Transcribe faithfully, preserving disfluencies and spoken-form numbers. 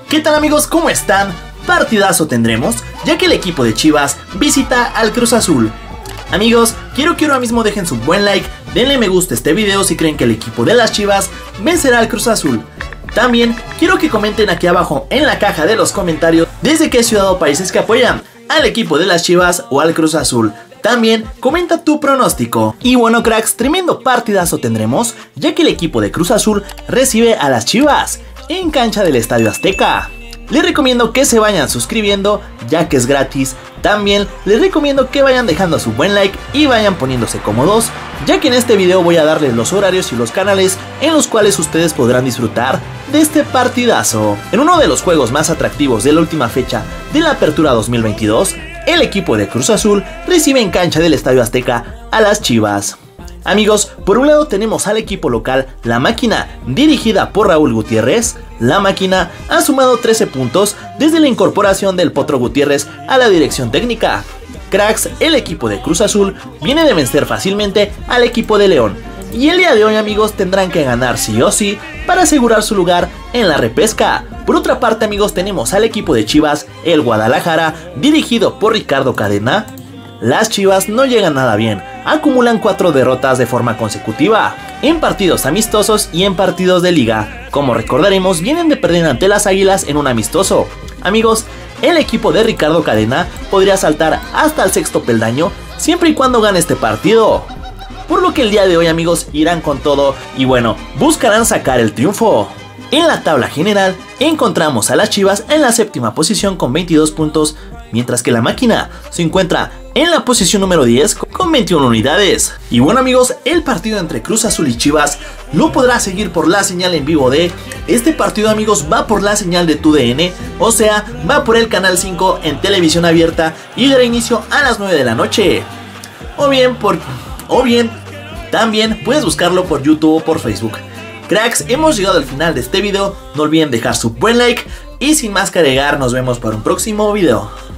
¿Qué tal amigos? ¿Cómo están? Partidazo tendremos, ya que el equipo de Chivas visita al Cruz Azul. Amigos, quiero que ahora mismo dejen su buen like, denle me gusta a este video si creen que el equipo de las Chivas vencerá al Cruz Azul. También quiero que comenten aquí abajo en la caja de los comentarios desde qué ciudad o países que apoyan al equipo de las Chivas o al Cruz Azul. También comenta tu pronóstico. Y bueno cracks, tremendo partidazo tendremos, ya que el equipo de Cruz Azul recibe a las Chivas en cancha del Estadio Azteca. Les recomiendo que se vayan suscribiendo, ya que es gratis. También les recomiendo que vayan dejando su buen like y vayan poniéndose cómodos, ya que en este video voy a darles los horarios y los canales en los cuales ustedes podrán disfrutar de este partidazo. En uno de los juegos más atractivos de la última fecha de la Apertura dos mil veintidós, el equipo de Cruz Azul recibe en cancha del Estadio Azteca a las Chivas. Amigos, por un lado tenemos al equipo local, La Máquina, dirigida por Raúl Gutiérrez. La Máquina ha sumado trece puntos desde la incorporación del Potro Gutiérrez a la dirección técnica. Cracks, el equipo de Cruz Azul viene de vencer fácilmente al equipo de León. Y el día de hoy amigos tendrán que ganar sí o sí para asegurar su lugar en la repesca. Por otra parte amigos tenemos al equipo de Chivas, el Guadalajara, dirigido por Ricardo Cadena. Las Chivas no llegan nada bien, acumulan cuatro derrotas de forma consecutiva, en partidos amistosos y en partidos de liga. Como recordaremos, vienen de perder ante las Águilas en un amistoso. Amigos, el equipo de Ricardo Cadena podría saltar hasta el sexto peldaño, siempre y cuando gane este partido. Por lo que el día de hoy amigos irán con todo y bueno, buscarán sacar el triunfo. En la tabla general encontramos a las Chivas en la séptima posición con veintidós puntos, mientras que La Máquina se encuentra en la posición número diez con veintiuna unidades. Y bueno amigos, el partido entre Cruz Azul y Chivas lo podrás seguir por la señal en vivo de... Este partido amigos va por la señal de tu D N, o sea, va por el canal cinco en televisión abierta y dará inicio a las nueve de la noche. O bien, por... o bien, también puedes buscarlo por YouTube o por Facebook. Cracks, hemos llegado al final de este video, no olviden dejar su buen like y sin más que agregar nos vemos para un próximo video.